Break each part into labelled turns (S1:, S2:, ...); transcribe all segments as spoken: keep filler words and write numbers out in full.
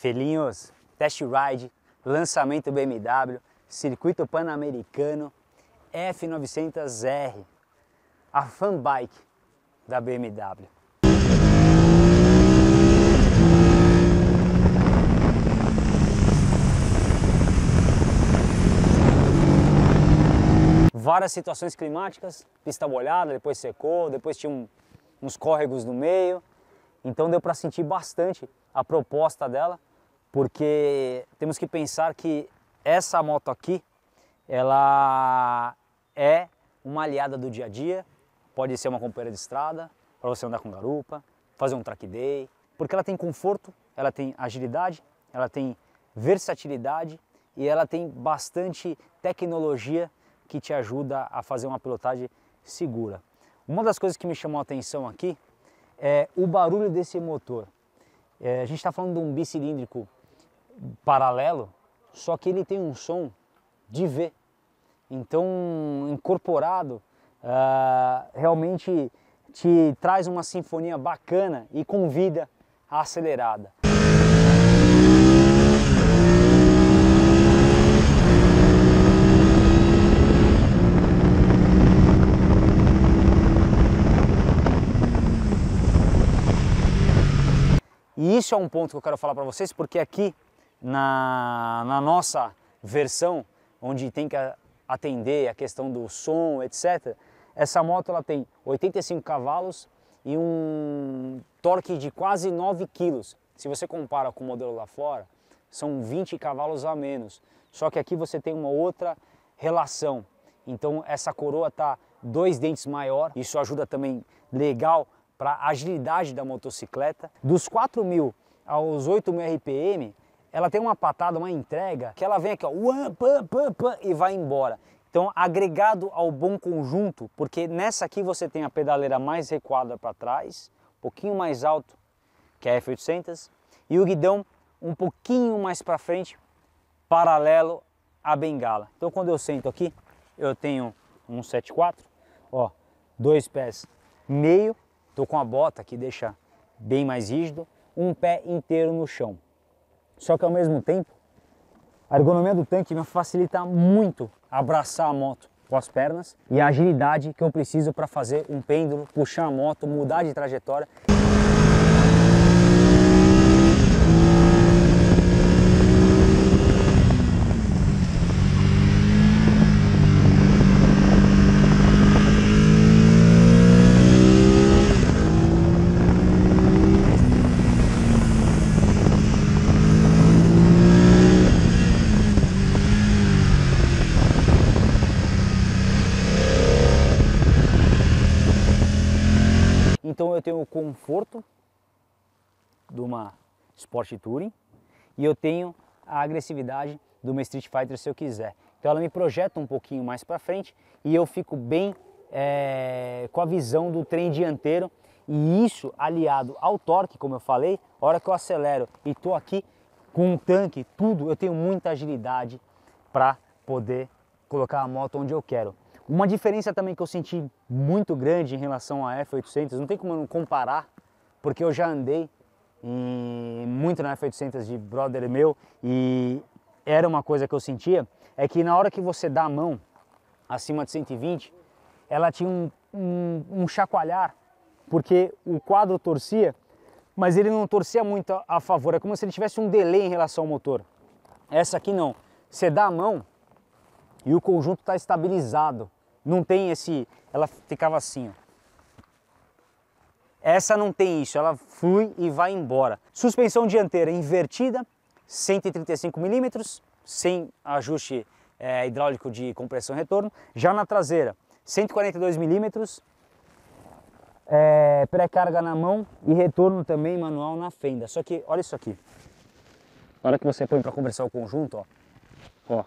S1: Felinhos, test ride, lançamento B M W, circuito pan-americano, F novecentos R, a fan bike da B M W. Várias situações climáticas, pista molhada, depois secou, depois tinha um, uns córregos no meio, então deu para sentir bastante a proposta dela, porque temos que pensar que essa moto aqui, ela é uma aliada do dia a dia, pode ser uma companheira de estrada, para você andar com garupa, fazer um track day, porque ela tem conforto, ela tem agilidade, ela tem versatilidade e ela tem bastante tecnologia que te ajuda a fazer uma pilotagem segura. Uma das coisas que me chamou a atenção aqui é o barulho desse motor. É, a gente está falando de um bicilíndrico paralelo, só que ele tem um som de V. Então, incorporado, uh, realmente te traz uma sinfonia bacana e convida a acelerada. E isso é um ponto que eu quero falar para vocês, porque aqui na, na nossa versão, onde tem que atender a questão do som, etcétera, essa moto ela tem oitenta e cinco cavalos e um torque de quase nove quilos. Se você compara com o modelo lá fora, são vinte cavalos a menos. Só que aqui você tem uma outra relação. Então essa coroa está dois dentes maior, isso ajuda também legal para a agilidade da motocicleta. Dos quatro mil aos oito mil R P M, ela tem uma patada, uma entrega, que ela vem aqui, ó, uam, pam, pam, pam, e vai embora. Então, agregado ao bom conjunto, porque nessa aqui você tem a pedaleira mais recuada para trás, um pouquinho mais alto que a F oitocentos, e o guidão um pouquinho mais para frente, paralelo à bengala. Então, quando eu sento aqui, eu tenho um sete quatro, ó, dois pés meio, tô com a bota que deixa bem mais rígido, um pé inteiro no chão. Só que ao mesmo tempo, a ergonomia do tanque me facilita muito abraçar a moto com as pernas e a agilidade que eu preciso para fazer um pêndulo, puxar a moto, mudar de trajetória. Então eu tenho o conforto de uma Sport Touring e eu tenho a agressividade de uma Street Fighter se eu quiser. Então ela me projeta um pouquinho mais para frente e eu fico bem é, com a visão do trem dianteiro, e isso aliado ao torque, como eu falei, a hora que eu acelero e estou aqui com um tanque, tudo, eu tenho muita agilidade para poder colocar a moto onde eu quero. Uma diferença também que eu senti muito grande em relação à F oitocentos, não tem como eu não comparar, porque eu já andei em, muito na F oitocentos de brother meu e era uma coisa que eu sentia, é que na hora que você dá a mão acima de cento e vinte, ela tinha um, um, um chacoalhar, porque o quadro torcia, mas ele não torcia muito a, a favor, é como se ele tivesse um delay em relação ao motor. Essa aqui não, você dá a mão e o conjunto está estabilizado, não tem esse, ela ficava assim, ó. Essa não tem isso, ela flui e vai embora. Suspensão dianteira invertida, cento e trinta e cinco milímetros, sem ajuste é, hidráulico de compressão e retorno. Já na traseira, cento e quarenta e dois milímetros, é, pré-carga na mão e retorno também manual na fenda. Só que, olha isso aqui, na hora que você põe para conversar o conjunto, ó, ó.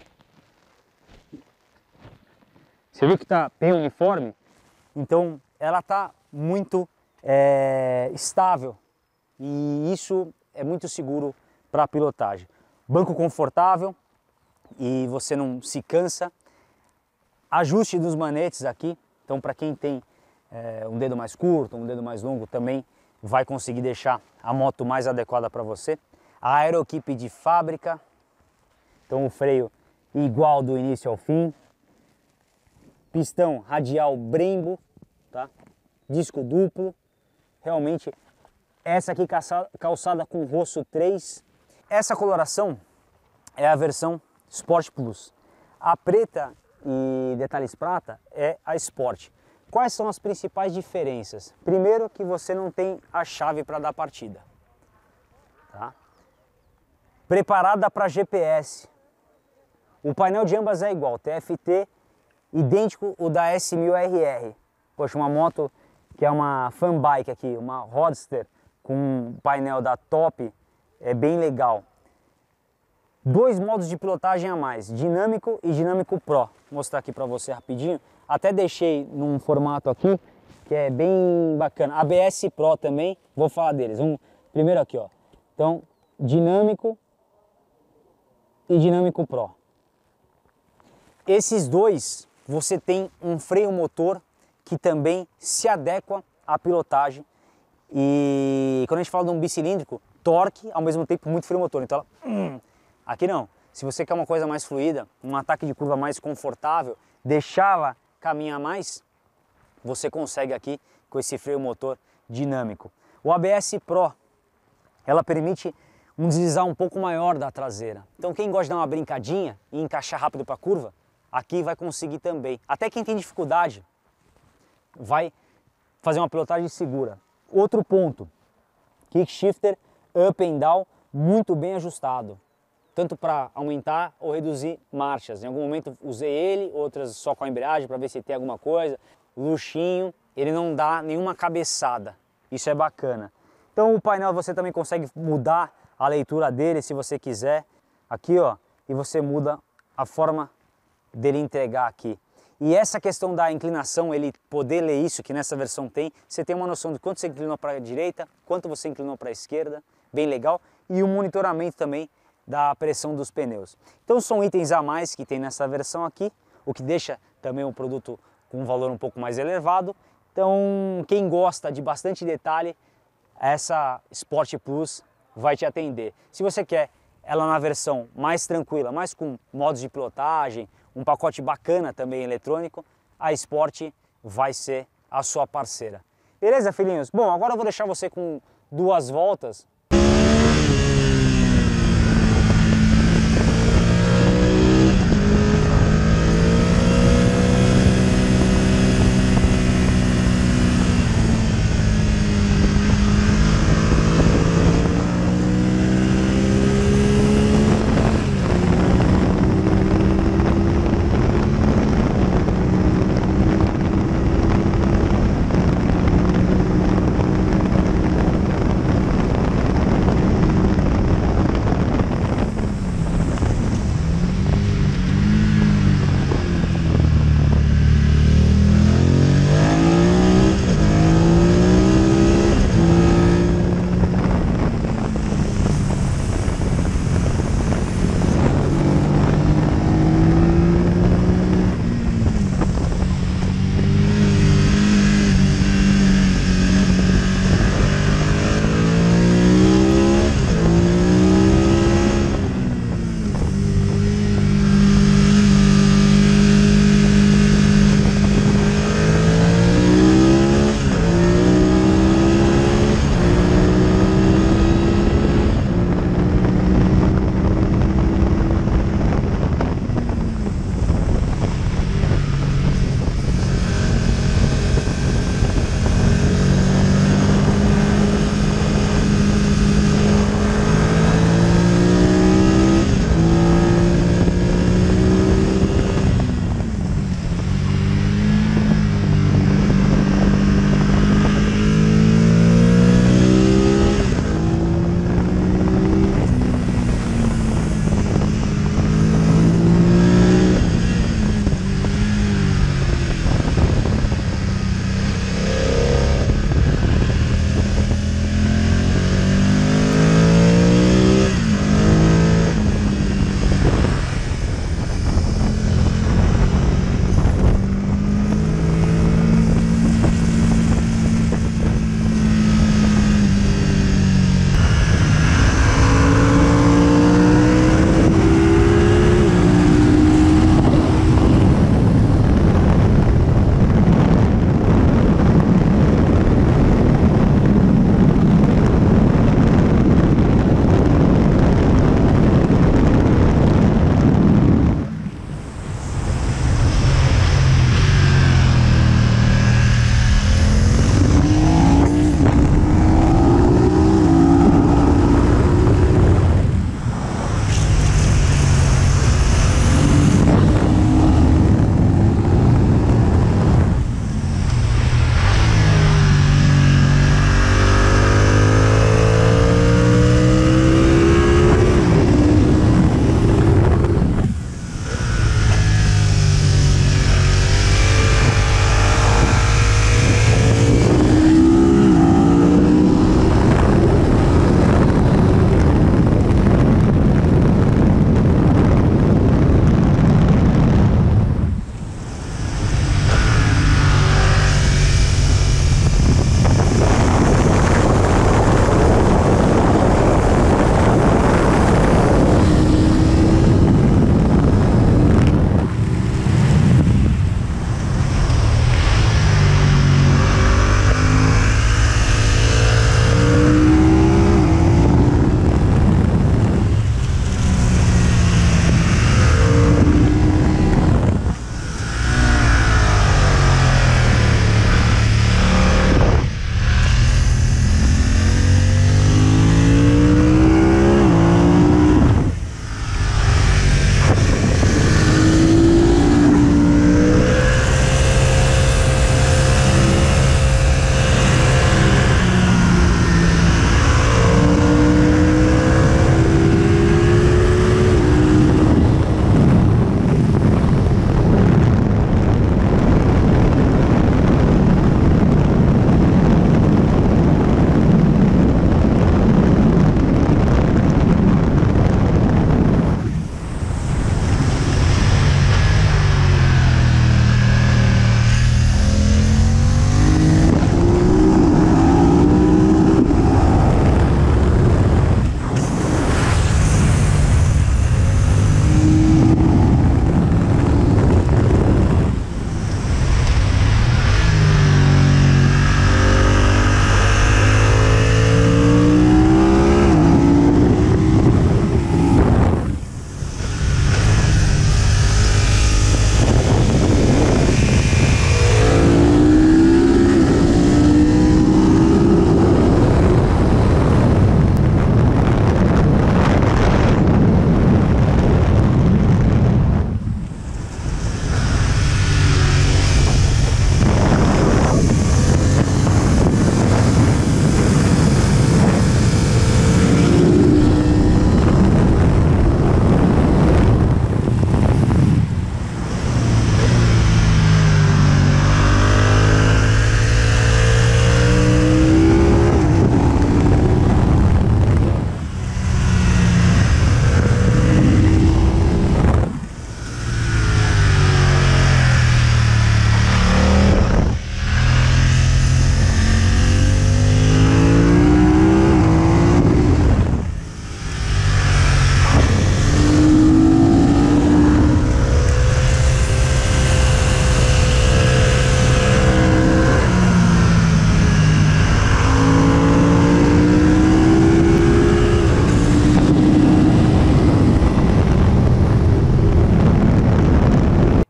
S1: Você viu que tá bem uniforme? Então ela tá muito é, estável e isso é muito seguro para a pilotagem. Banco confortável e você não se cansa. Ajuste dos manetes aqui, então para quem tem é, um dedo mais curto, um dedo mais longo, também vai conseguir deixar a moto mais adequada para você. a Aerokeep de fábrica, então o freio igual do início ao fim, pistão radial Brembo, tá? Disco duplo, realmente essa aqui calçada, calçada com rosso três. Essa coloração é a versão Sport Plus. A preta e detalhes prata é a Sport. Quais são as principais diferenças? Primeiro que você não tem a chave para dar partida. Tá? Preparada para G P S. O painel de ambas é igual, T F T idêntico o da S mil R R. Poxa, uma moto que é uma fan bike aqui, uma Roadster com um painel da Top, é bem legal. Dois modos de pilotagem a mais, dinâmico e dinâmico Pro. Vou mostrar aqui para você rapidinho. Até deixei num formato aqui que é bem bacana. A B S Pro também, vou falar deles. Um, primeiro aqui, ó. Então, dinâmico e dinâmico Pro. Esses dois, você tem um freio motor que também se adequa à pilotagem. E quando a gente fala de um bicilíndrico, torque, ao mesmo tempo muito freio motor. Então, ela, hum, aqui não. Se você quer uma coisa mais fluida, um ataque de curva mais confortável, deixá-la caminhar mais, você consegue aqui com esse freio motor dinâmico. O A B S Pro, ela permite um deslizar um pouco maior da traseira. Então quem gosta de dar uma brincadinha e encaixar rápido para a curva, aqui vai conseguir também. Até quem tem dificuldade vai fazer uma pilotagem segura. Outro ponto, kick shifter up and down muito bem ajustado, tanto para aumentar ou reduzir marchas. Em algum momento usei ele, outras só com a embreagem para ver se tem alguma coisa. Luxinho, ele não dá nenhuma cabeçada, isso é bacana. Então o painel você também consegue mudar a leitura dele se você quiser, aqui ó, e você muda a forma dele entregar aqui. E essa questão da inclinação, ele poder ler isso, que nessa versão tem, você tem uma noção de quanto você inclinou para a direita, quanto você inclinou para a esquerda, bem legal, e o monitoramento também da pressão dos pneus. Então são itens a mais que tem nessa versão aqui, o que deixa também o produto com um valor um pouco mais elevado. Então quem gosta de bastante detalhe, essa Sport Plus vai te atender. Se você quer ela na versão mais tranquila, mais com modos de pilotagem, um pacote bacana também eletrônico, a Sport vai ser a sua parceira. Beleza, filhinhos? Bom, agora eu vou deixar você com duas voltas.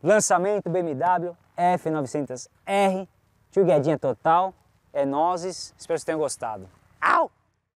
S1: Lançamento B M W F novecentos R, tio Guedinha total, é nozes, espero que vocês tenham gostado. Au!